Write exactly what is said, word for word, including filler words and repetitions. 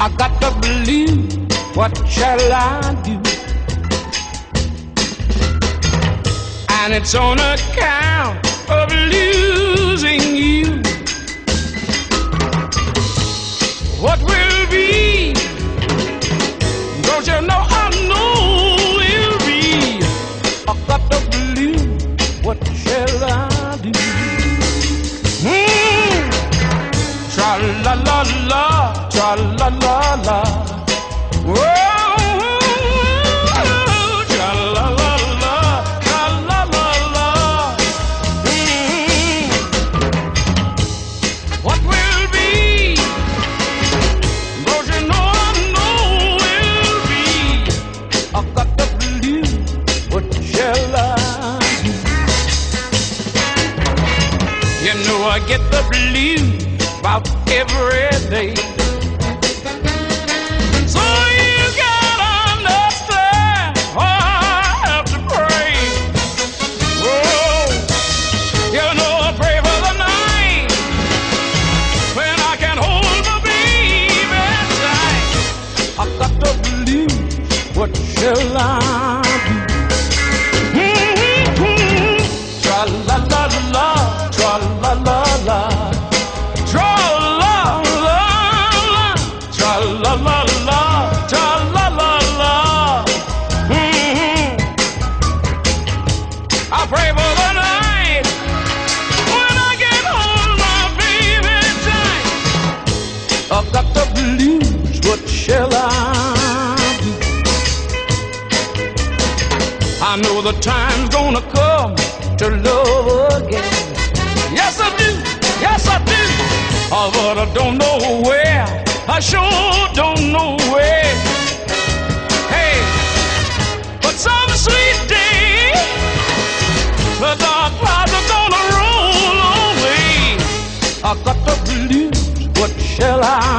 I got the blues, what shall I do? And it's on account of losing you. What will be? Don't you know I know it'll be? I got the blues, what shall I do? Mm. Tra la la la, tra la la la. Whoa. I get the blues about every day. So you gotta understand, oh, I have to pray. Oh, you know I pray for the night when I can hold my baby tight. I got the blues, what shall I do? Mm-hmm. Tra la la la, tra la la la, tra la la la, tra la la la, tra la la la. Mm-hmm. I pray for the night when I get hold my baby tight. I've got the blues, what shall I do? I know the time's gonna come to love again. Yes, I do. Yes, I do. Oh, but I don't know where. I sure don't know where. Hey, but some sweet day, the dark clouds are gonna roll away. I got the blues. What shall I